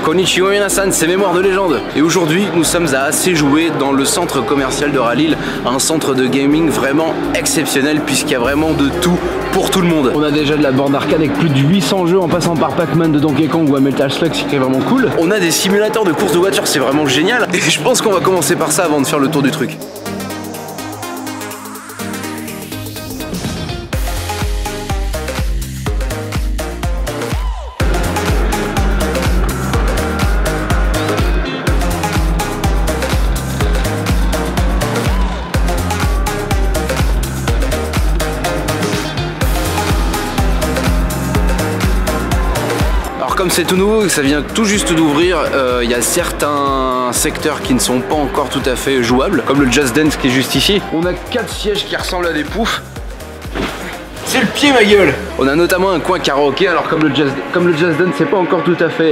Konnichiwa minasan, c'est Mémoire de légende. Et aujourd'hui, nous sommes à Assez Jouer dans le centre commercial de Rallye, un centre de gaming vraiment exceptionnel puisqu'il y a vraiment de tout pour tout le monde. On a déjà de la borne arcade avec plus de 800 jeux en passant par Pac-Man de Donkey Kong ou à Metal Slug, ce qui est vraiment cool. On a des simulateurs de course de voiture, c'est vraiment génial. Et je pense qu'on va commencer par ça avant de faire le tour du truc. Comme c'est tout nouveau, ça vient tout juste d'ouvrir, il y a certains secteurs qui ne sont pas encore tout à fait jouables, comme le Just Dance qui est juste ici. On a 4 sièges qui ressemblent à des poufs. C'est le pied ma gueule. On a notamment un coin karaoké, alors comme le Just Dance c'est pas encore tout à fait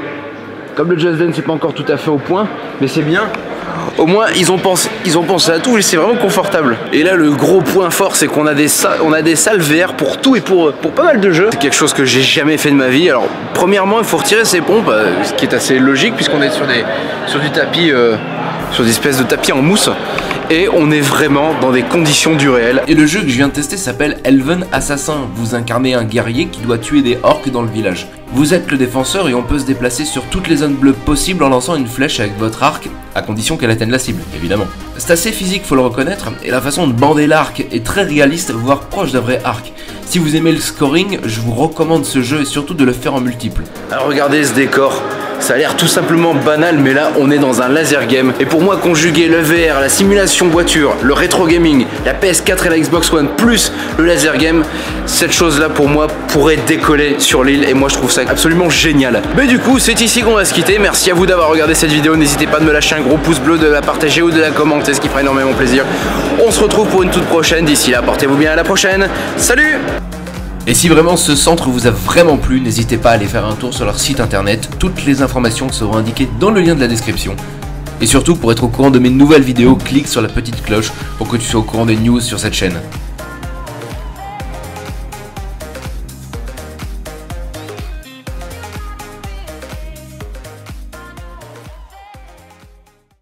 au point, mais c'est bien. Au moins ils ont pensé à tout et c'est vraiment confortable. Et là le gros point fort c'est qu'on a des salles VR pour tout et pour pas mal de jeux. C'est quelque chose que j'ai jamais fait de ma vie. Alors premièrement il faut retirer ces pompes, ce qui est assez logique puisqu'on est sur du tapis, sur des espèces de tapis en mousse. Et on est vraiment dans des conditions du réel. Et le jeu que je viens de tester s'appelle Elven Assassin. Vous incarnez un guerrier qui doit tuer des orques dans le village. Vous êtes le défenseur et on peut se déplacer sur toutes les zones bleues possibles en lançant une flèche avec votre arc, à condition qu'elle atteigne la cible, évidemment. C'est assez physique, faut le reconnaître, et la façon de bander l'arc est très réaliste, voire proche d'un vrai arc. Si vous aimez le scoring, je vous recommande ce jeu et surtout de le faire en multiple. Alors regardez ce décor. Ça a l'air tout simplement banal, mais là on est dans un laser game. Et pour moi, conjuguer le VR, la simulation voiture, le rétro gaming, la PS4 et la Xbox One, plus le laser game, cette chose là pour moi pourrait décoller sur l'île. Et moi je trouve ça absolument génial. Mais du coup, c'est ici qu'on va se quitter. Merci à vous d'avoir regardé cette vidéo. N'hésitez pas de me lâcher un gros pouce bleu, de la partager ou de la commenter, ce qui fera énormément plaisir. On se retrouve pour une toute prochaine. D'ici là, portez-vous bien, à la prochaine. Salut! Et si vraiment ce centre vous a vraiment plu, n'hésitez pas à aller faire un tour sur leur site internet, toutes les informations seront indiquées dans le lien de la description. Et surtout, pour être au courant de mes nouvelles vidéos, clique sur la petite cloche pour que tu sois au courant des news sur cette chaîne.